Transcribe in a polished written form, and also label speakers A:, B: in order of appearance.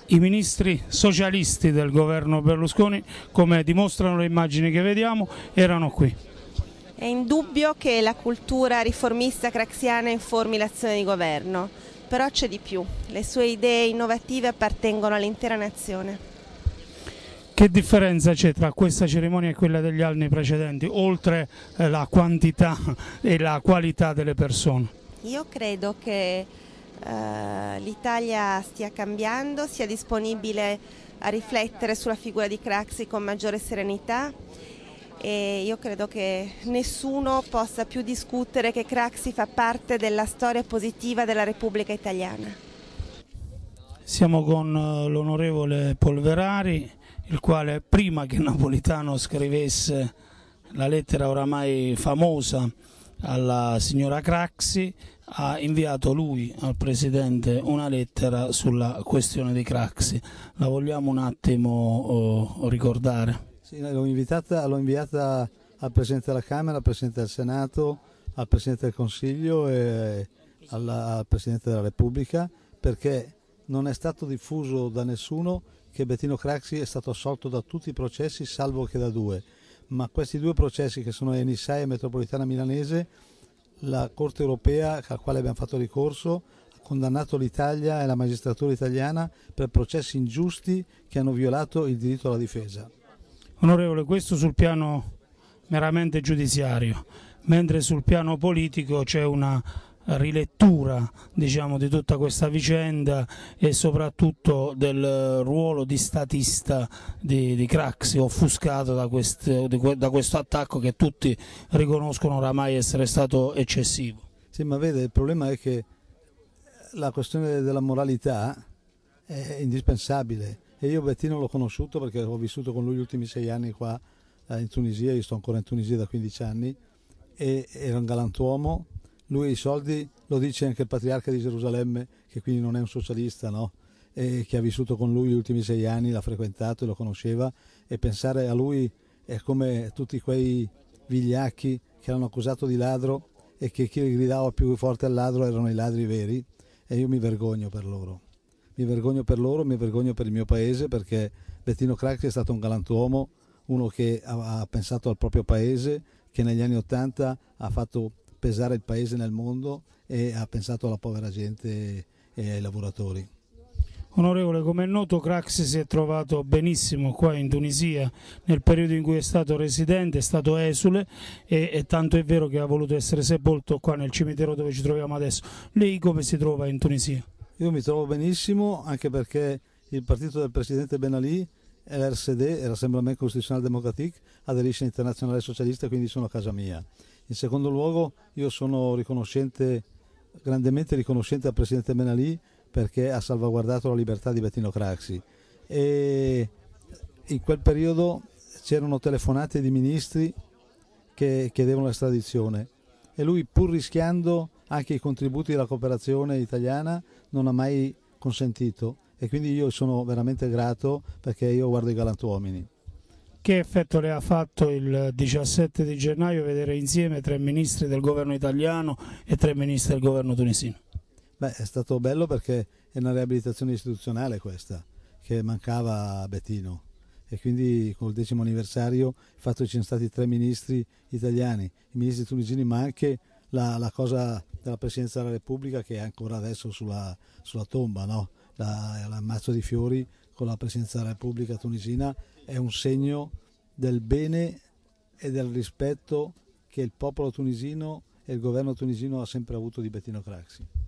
A: I ministri socialisti del governo Berlusconi, come dimostrano le immagini che vediamo, erano qui.
B: È indubbio che la cultura riformista craxiana informi l'azione di governo, però c'è di più. Le sue idee innovative appartengono all'intera nazione.
A: Che differenza c'è tra questa cerimonia e quella degli anni precedenti, oltre la quantità e la qualità delle persone?
B: Io credo che l'Italia stia cambiando, sia disponibile a riflettere sulla figura di Craxi con maggiore serenità e io credo che nessuno possa più discutere che Craxi fa parte della storia positiva della Repubblica Italiana.
A: Siamo con l'onorevole Polverari, il quale prima che Napolitano scrivesse la lettera oramai famosa alla signora Craxi ha inviato lui al Presidente una lettera sulla questione di Craxi. La vogliamo un attimo ricordare?
C: Sì, l'ho inviata al Presidente della Camera, al Presidente del Senato, al Presidente del Consiglio e al Presidente della Repubblica, perché non è stato diffuso da nessuno che Bettino Craxi è stato assolto da tutti i processi salvo che da due, ma questi due processi che sono Enisei e Metropolitana Milanese, la Corte Europea al quale abbiamo fatto ricorso ha condannato l'Italia e la magistratura italiana per processi ingiusti che hanno violato il diritto alla difesa.
A: Onorevole, questo sul piano meramente giudiziario, mentre sul piano politico c'è una rilettura, diciamo, di tutta questa vicenda e soprattutto del ruolo di statista di Craxi, offuscato da questo attacco che tutti riconoscono oramai essere stato eccessivo.
C: Sì, ma vede, il problema è che la questione della moralità è indispensabile e io Bettino l'ho conosciuto perché ho vissuto con lui gli ultimi 6 anni qua in Tunisia, io sto ancora in Tunisia da 15 anni e era un galantuomo. Lui i soldi, lo dice anche il patriarca di Gerusalemme, che quindi non è un socialista, no? E che ha vissuto con lui gli ultimi 6 anni, l'ha frequentato e lo conosceva, e pensare a lui è come tutti quei vigliacchi che l'hanno accusato di ladro e che chi gridava più forte al ladro erano i ladri veri, e io mi vergogno per loro. Mi vergogno per loro, mi vergogno per il mio paese, perché Bettino Craxi è stato un galantuomo, uno che ha pensato al proprio paese, che negli anni '80 ha fatto pesare il paese nel mondo e ha pensato alla povera gente e ai lavoratori.
A: Onorevole, come è noto, Craxi si è trovato benissimo qua in Tunisia nel periodo in cui è stato residente, è stato esule e tanto è vero che ha voluto essere sepolto qua nel cimitero dove ci troviamo adesso. Lei come si trova in Tunisia?
C: Io mi trovo benissimo, anche perché il partito del presidente Ben Ali, l'RSD, Rassemblement Constitutionnel Démocratique, aderisce all'Internazionale Socialista, quindi sono a casa mia. In secondo luogo io sono riconoscente, grandemente riconoscente al presidente Ben Ali, perché ha salvaguardato la libertà di Bettino Craxi, e in quel periodo c'erano telefonate di ministri che chiedevano l'estradizione e lui, pur rischiando anche i contributi della cooperazione italiana, non ha mai consentito, e quindi io sono veramente grato, perché io guardo i galantuomini.
A: Che effetto le ha fatto il 17 di gennaio vedere insieme 3 ministri del governo italiano e 3 ministri del governo tunisino?
C: Beh, è stato bello perché è una riabilitazione istituzionale questa, che mancava a Bettino, e quindi col 10° anniversario il fatto che ci siano stati 3 ministri italiani, i ministri tunisini, ma anche la cosa della Presidenza della Repubblica, che è ancora adesso sulla tomba, no? L'ammazzo di fiori con la Presidenza della Repubblica tunisina è un segno del bene e del rispetto che il popolo tunisino e il governo tunisino ha sempre avuto di Bettino Craxi.